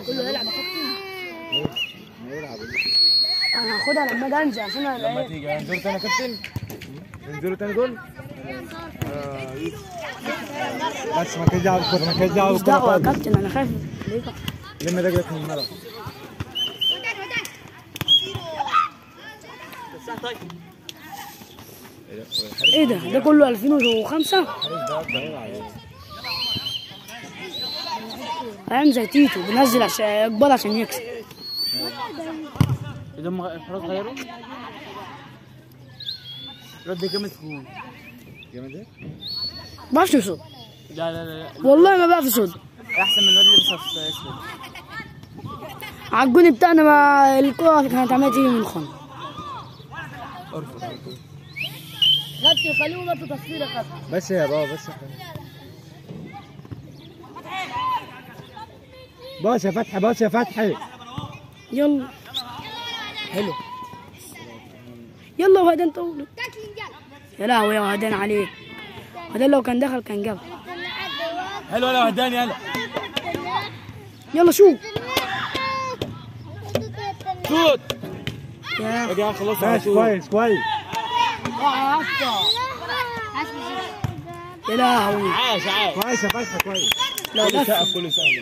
كله يلعب يا كابتن. ما يلعب. انا هاخدها لما اجي انزل عشان انا لما تيجي هنزلوا تاني يا كابتن. ننزلوا تاني دول. بس ما كانش دعوه بالكوره، ما كانش دعوه مش بالكوره دعوه يا خالص. كابتن، انا خايف. لما رجلك من الملعب. ايه ده كله 2005 ايام زي تيتو بنزل عشان اقبال عشان يكسب. اذا هم الحراس غيروا رد جامد جون. جامد ايه؟ ما بعرفش يصد. لا لا لا والله ما بعرف يصد. احسن من الواد اللي لبس اسود. على الجون بتاعنا ما الكوره كانت عماله تيجي من الخن. ارفض. كابتن خليهم يبطلوا تصوير يا كابتن. بس يا بابا بس. باص يا فتحي، باص يا فتحي. يلا حلو. يلا وهدان طول. يا لهوي يا وهدان عليك. وهدان لو كان دخل كان جاب. حلو يا وهدان يلا. يلا شوف. شوت. يا خلاص ماشي كويس كويس. يا لهوي. عاش كويس يا فتحي كويس. لو كله بس سقف كله سقف.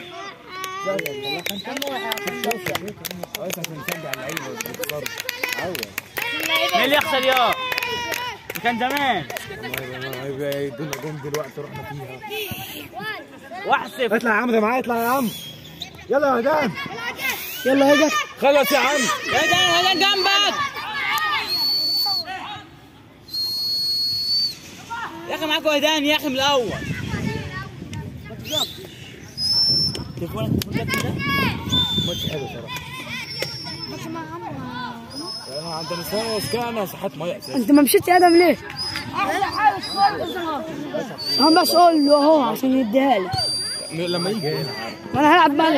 كويس عشان نشجع اللعيبه وتتفرج. مين اللي يخسر يا؟ كان زمان. هيبقى يدونا جون دلوقتي رحنا فيها. 1-0. اطلع يا عم، ده معايا، اطلع يا عم. يلا يا هدان. يلا يا جت. خلص يا عم. هدان جنبك. يا اخي معاك وهدان يا اخي من الاول. تليفونك ده؟ ماتش حلو صراحه. عندنا سكانه صحت ميه اساسا. انت ما مشيت يا ادم ليه؟ انا بس اقول له اهو عشان يديها لي. لما يجي هنا ما انا هلعب بعد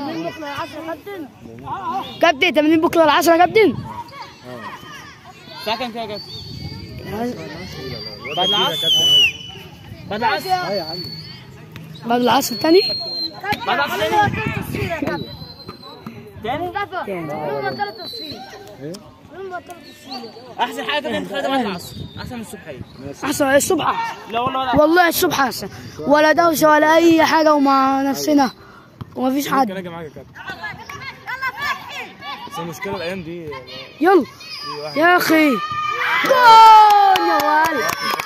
كابتن. 80 بكره ل10 يا كابتن. الساعة كام كده يا كابتن؟ بعد العصر؟ بعد العصر؟ اه يا عم. بعد العصر تاني؟ بعد العصر تاني؟ تاني. ايه؟ احسن حاجه كده انت خليها بعد العصر احسن من الصبحيه. احسن الصبح احسن. لا والله والله الصبح احسن. ولا دوشه ولا اي حاجه ومع نفسنا ومفيش حد. ممكن اجي معاك يا كابتن. بس المشكله الايام دي. يلا يا اخي جول يا ولد.